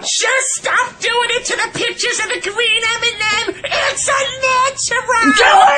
Just stop doing it to the pictures of the green M&M. It's a natural.